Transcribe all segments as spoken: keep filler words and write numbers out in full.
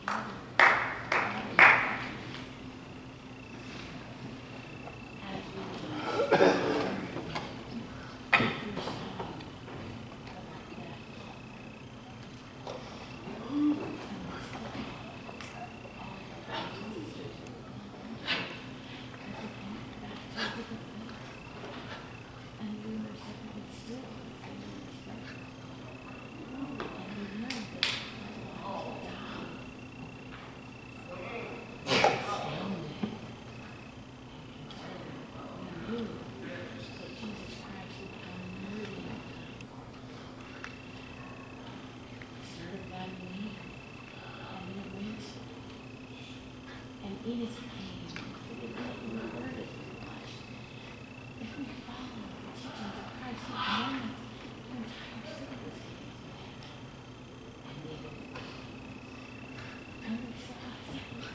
In his pain, so that we can learn as much. If we follow the teachings of Christ, His commandments, the entire city was his. And they were only saw us.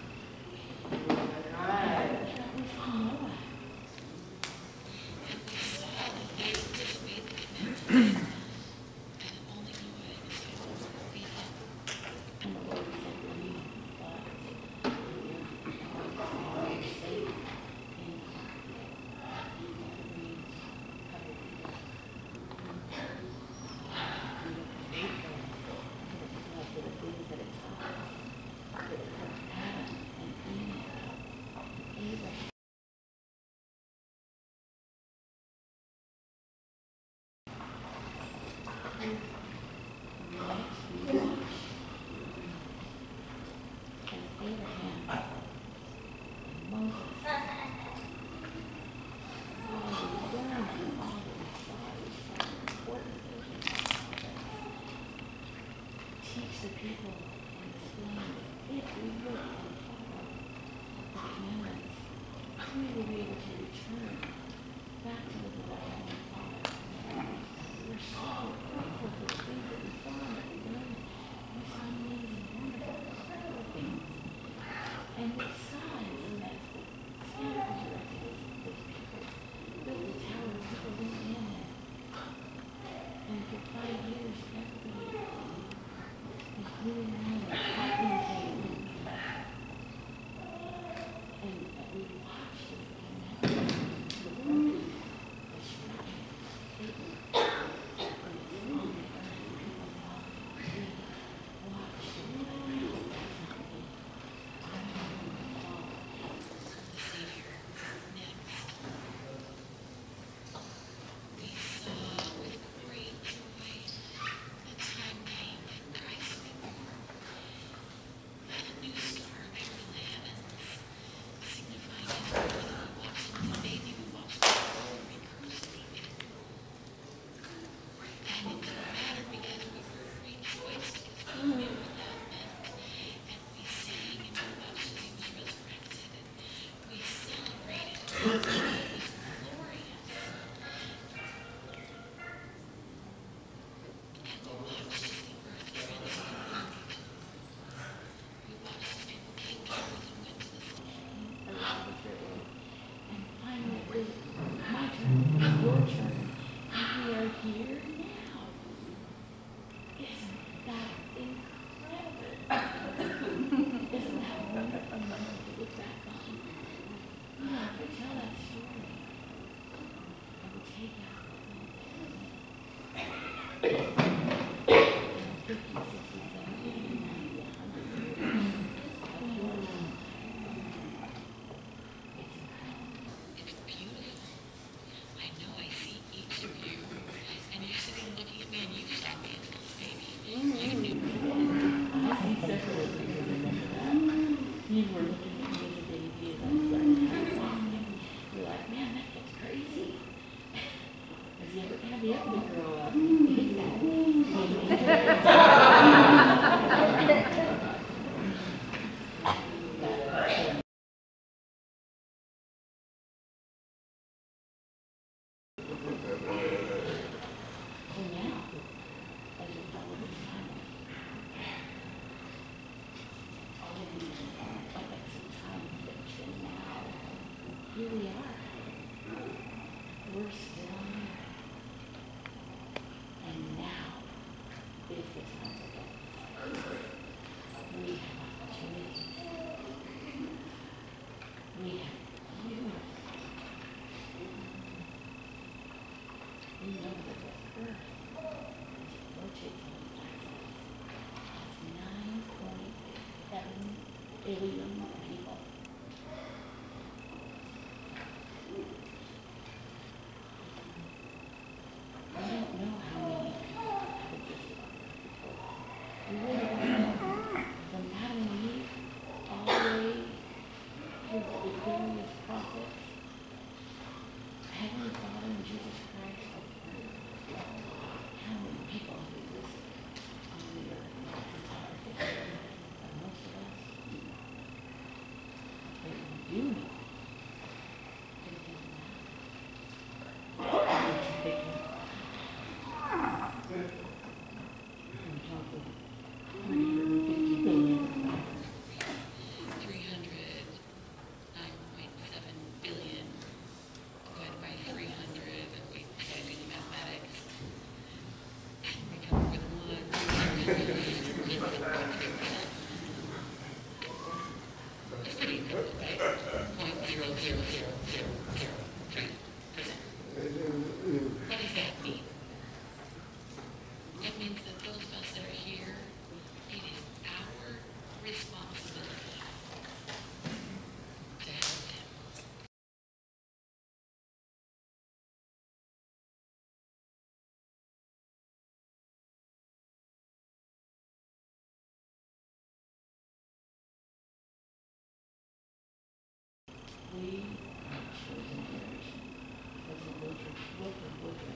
That was Noah. And we saw that they just made the commitment. And only Noah is able to feed him. And the Lord said, "Breathe life." The people and explain that if we look and follow the commandments, we will be able to return back to the divine Father. We're so grateful for the things that we saw and that we learned. We saw amazing, wonderful, incredible things. And the signs and that standard was erected as those people built the tower, people went in it. And for five years, everybody including me, happening things. And we watched as it came out. The broken, the destruction, Satan, and the small and earth, people now. We watched and we like, no, that's not me. I'm not going to fall. The Savior next. We saw with great joy the time came that Christ was born. And a new star appeared in the heavens, signifying his birth. We watched him, the baby, we watched him very closely. And it didn't matter because we rejoiced because we knew what that meant. And we sang and we watched as he was resurrected. And we celebrated because he was glorious. And we watched as the earth transformed. We watched as people came carols and went to the song. And finally it was my turn, your turn, and we are here now. Isn't that incredible? Isn't that wonderful moment to look back on? You know, if we tell that story, and we take out fifty, sixty, seventy, eighty, ninety, one hundred years of your life. It's incredible. It's beautiful. I know I see each of you, and you're sitting looking at me, and you saw me as a little baby. You knew me. I see several of you remember that. You were looking at me as a baby as I was learning how to walk, and you're like, man, that gets crazy. Has you ever, have you ever grow up? billion people. I don't know how many have existed on Earth before. We really don't know. From Adam and Eve all the way through the various prophets, Heavenly Father and Jesus Christ. How many people have existed on the earth in its entire history? But most of us, but we do know it doesn't matter. It's a big one. We're talking three hundred fifty billion. three hundred nine point seven billion divided by three hundred. Wait, I gotta do the mathematics. We come up with one. That's pretty incredible, right? Point zero zero zero zero zero three percent. What does that mean? It means that those of us that are here, it is our responsibility to help them. We are a chosen generation. President Woodruff, Woodruff, Woodruff.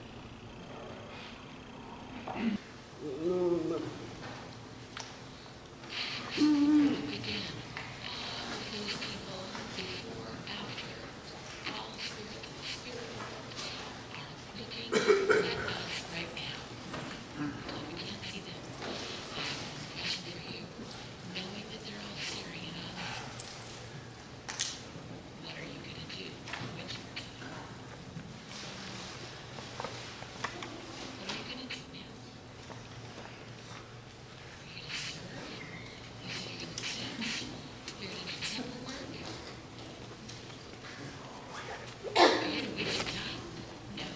Again, all of those people before, after, all spirit to the spirit, are looking at us right now. Although we can't see them, I have one question for you. Knowing that they're all staring at us, what are you going to do with your time? What are you going to do now? Are you going to serve? You said you're going to teach? You're going to do temple work? Are you going to waste your time? No.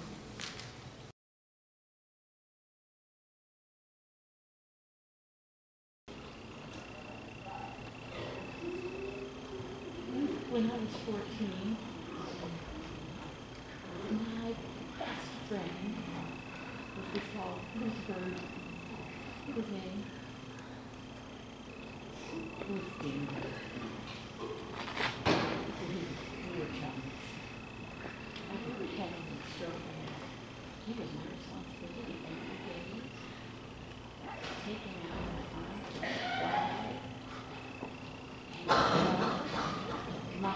When I was fourteen, my best friend was this called Bird. His name was David. We, we were chums. I was having a stroke. He was my responsibility every day. Take him out of my arms to fly. And my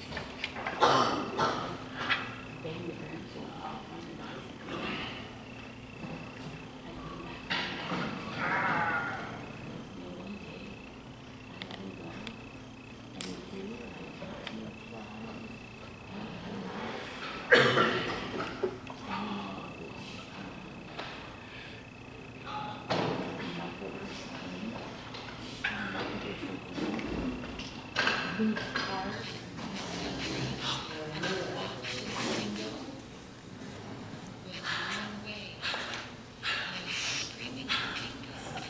bang the ground so off on the bicycle. I came back. And one day, I let him go. And he flew, and I taught him to fly. And I Whose cars and the walks to the window was blown away. And I was screaming for kingdom.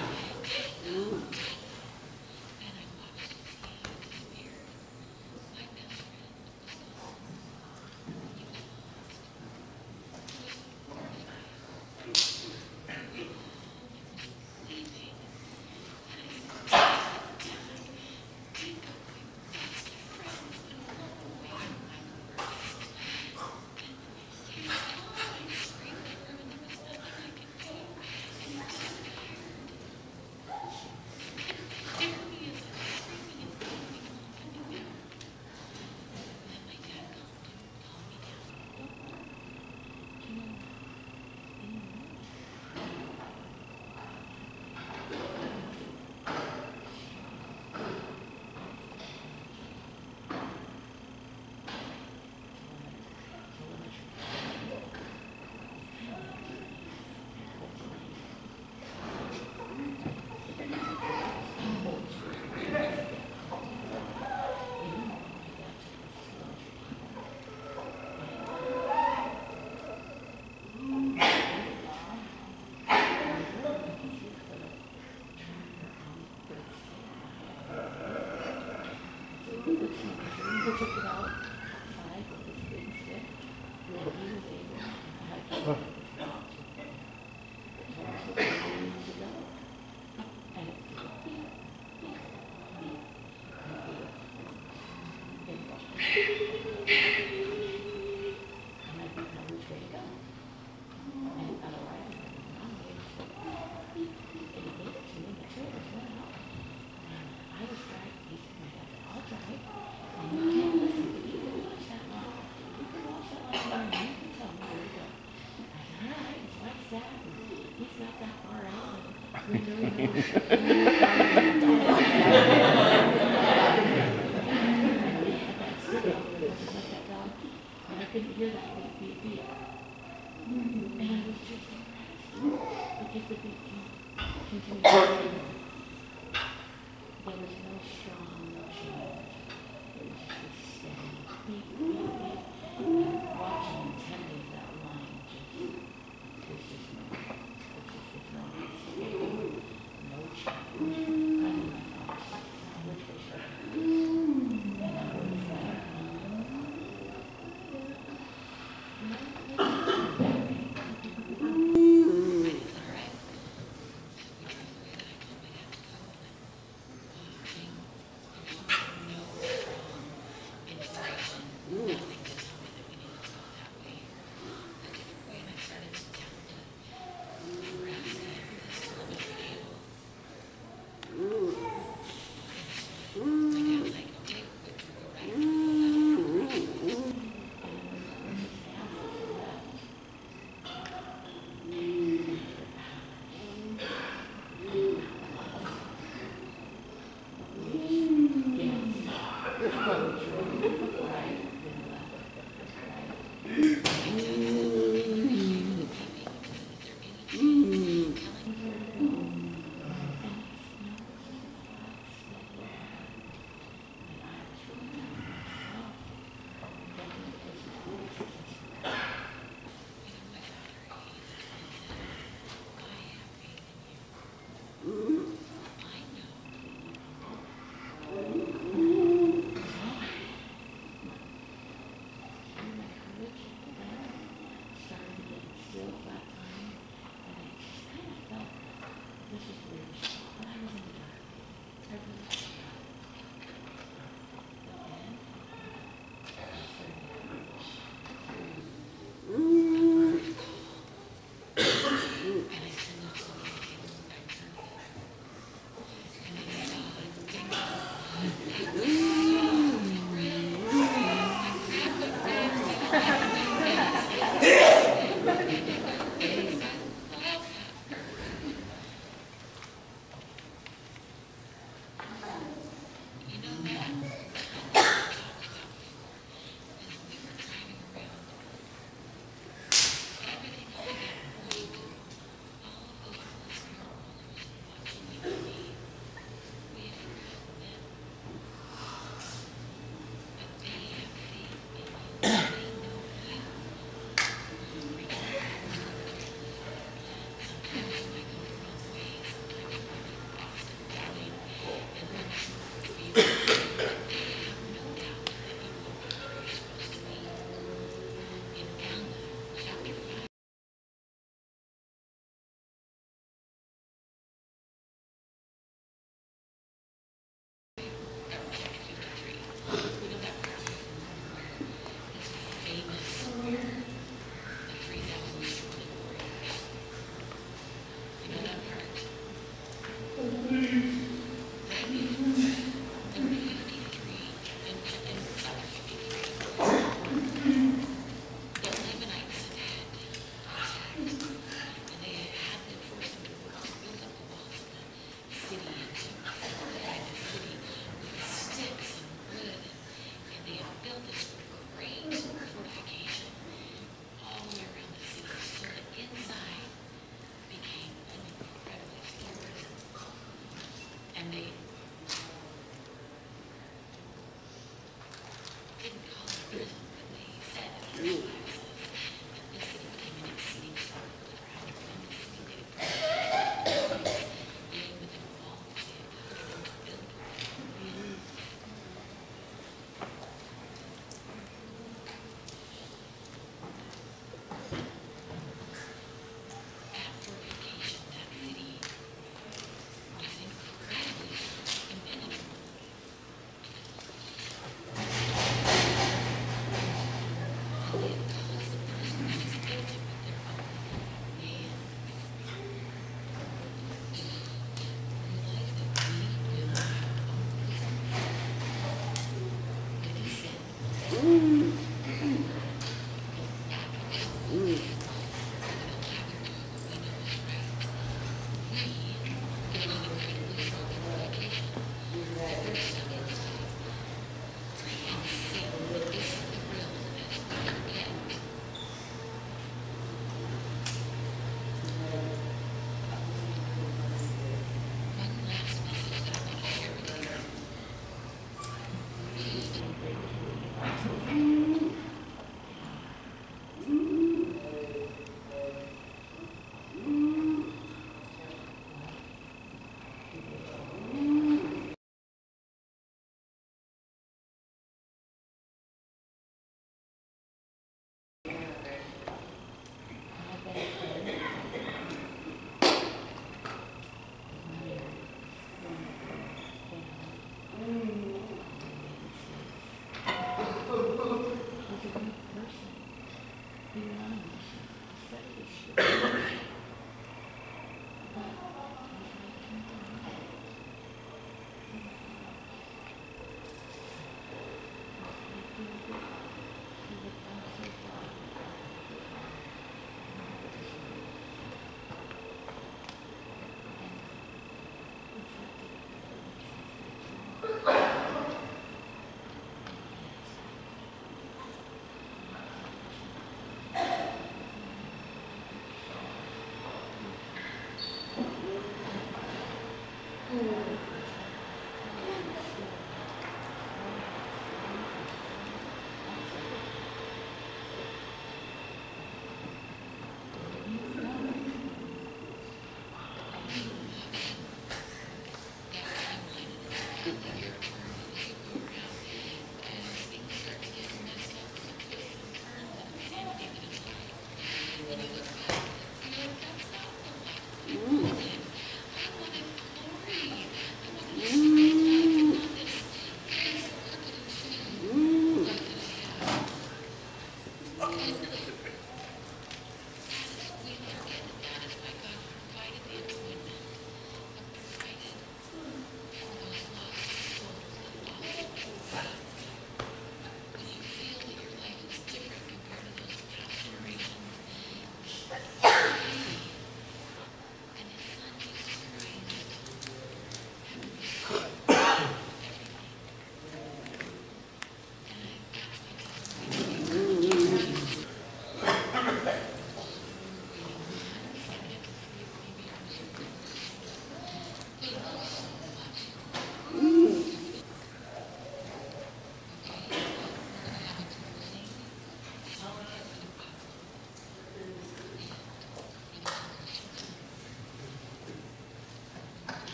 And I watched as he disappeared. My best friend was gone. He was lost. He was horrified. We all was leaving. And I said, Dad, Dad, go. would smoke a dream. He took it out outside with this big stick, and he was able to have it told us what we needed to go. And it was beep, beep, beep, beep, and I didn't know which way to go. And otherwise, I'm waiting for beep, beep, and he gave it to me, the trailers went out. And I was driving, he said, my dad said, I'll drive. And you can't listen, but you can watch that long. You can watch that long, and you can tell me where to go. I said, all right, so I sat, and he's not that far out, and we really know what's and I couldn't hear that beep, beep, beep. And I was just depressed because the beep continued to go. There was no strong, no change. It was just a steady beep, beep, beep. And watching intently that line just, there's just no, it's just, there's no escape, no change. I mean, my thoughts, which way should I go? And I was like, Ooh.